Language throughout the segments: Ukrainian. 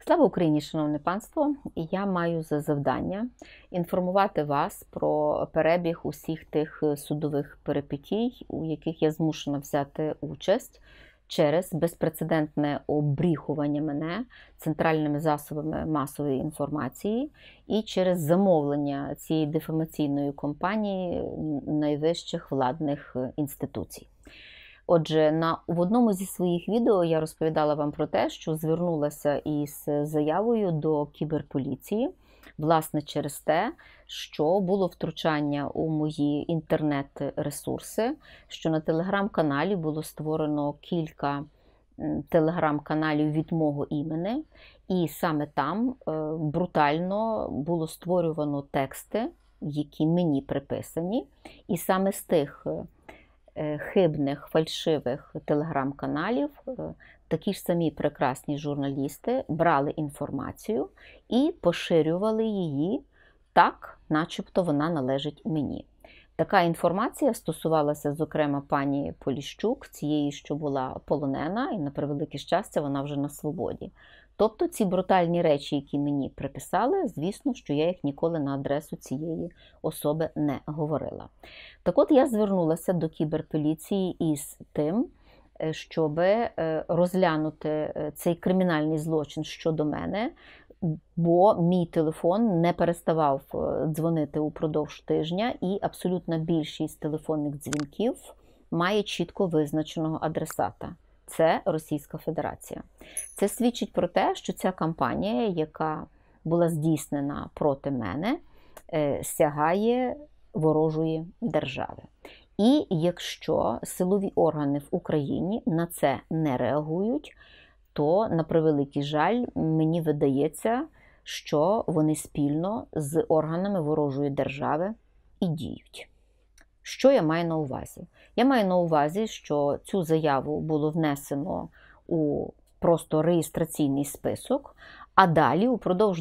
Слава Україні, шановне панство! Я маю за завдання інформувати вас про перебіг усіх тих судових перипетій, у яких я змушена взяти участь через безпрецедентне оббріхування мене центральними засобами масової інформації і через замовлення цієї дифамаційної кампанії найвищих владних інституцій. Отже, в одному зі своїх відео я розповідала вам про те, що звернулася із заявою до кіберполіції, власне, через те, що було втручання у мої інтернет-ресурси, що на телеграм-каналі було створено кілька телеграм-каналів від мого імені, і саме там брутально було створювано тексти, які мені приписані, і саме з тих хибних, фальшивих телеграм-каналів такі ж самі прекрасні журналісти брали інформацію і поширювали її так, начебто вона належить мені. Така інформація стосувалася, зокрема, пані Поліщук, цієї, що була полонена, і, на превелике щастя, вона вже на свободі. Тобто ці брутальні речі, які мені приписали, звісно, що я їх ніколи на адресу цієї особи не говорила. Так от я звернулася до кіберполіції із тим, щоб розглянути цей кримінальний злочин щодо мене, бо мій телефон не переставав дзвонити упродовж тижня, і абсолютна більшість телефонних дзвінків має чітко визначеного адресата. Це Російська Федерація. Це свідчить про те, що ця кампанія, яка була здійснена проти мене, сягає ворожої держави. І якщо силові органи в Україні на це не реагують, то, на превеликий жаль, мені видається, що вони спільно з органами ворожої держави і діють. Що я маю на увазі? Я маю на увазі, що цю заяву було внесено у просто реєстраційний список, а далі упродовж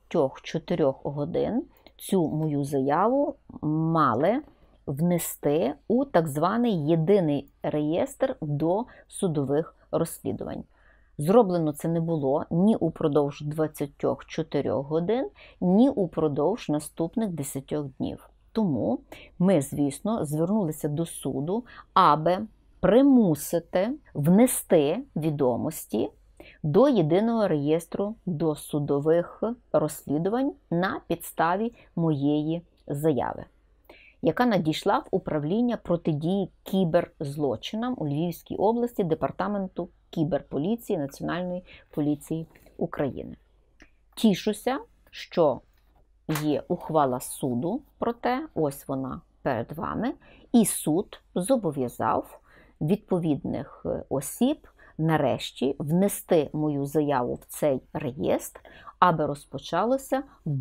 24 годин цю мою заяву мали внести у так званий єдиний реєстр до судових розслідувань. Зроблено це не було ні упродовж 24 годин, ні упродовж наступних 10 днів. Тому ми, звісно, звернулися до суду, аби примусити внести відомості до єдиного реєстру досудових розслідувань на підставі моєї заяви, яка надійшла в управління протидії кіберзлочинам у Львівській області Департаменту кіберполіції Національної поліції України. Тішуся, що є ухвала суду про те, ось вона перед вами, і суд зобов'язав відповідних осіб нарешті внести мою заяву в цей реєстр, аби розпочалося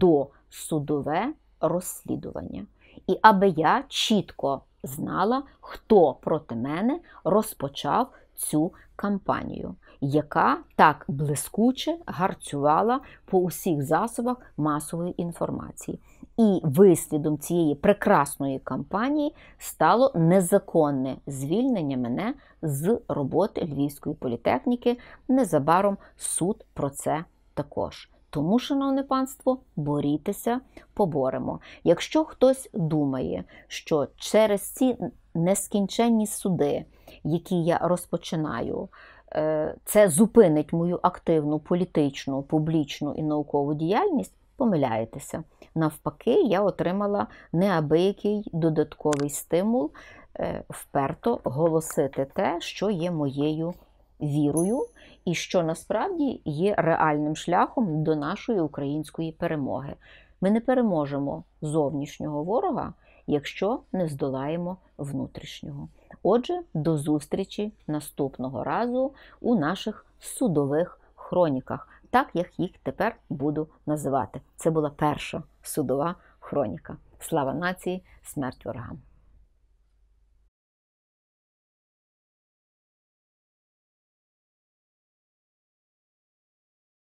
досудове розслідування. І аби я чітко знала, хто проти мене розпочав цю кампанію, яка так блискуче гарцювала по усіх засобах масової інформації. І вислідом цієї прекрасної кампанії стало незаконне звільнення мене з роботи Львівської політехніки. Незабаром суд про це також. Тому, шановне панство, борітеся, поборемо. Якщо хтось думає, що через ці нескінченні суди, які я розпочинаю, це зупинить мою активну політичну, публічну і наукову діяльність, помиляєтеся. Навпаки, я отримала неабиякий додатковий стимул вперто голосити те, що є моєю вірою, і що насправді є реальним шляхом до нашої української перемоги. Ми не переможемо зовнішнього ворога, якщо не здолаємо внутрішнього. Отже, до зустрічі наступного разу у наших судових хроніках, так як їх тепер буду називати. Це була перша судова хроніка. Слава нації, смерть ворогам!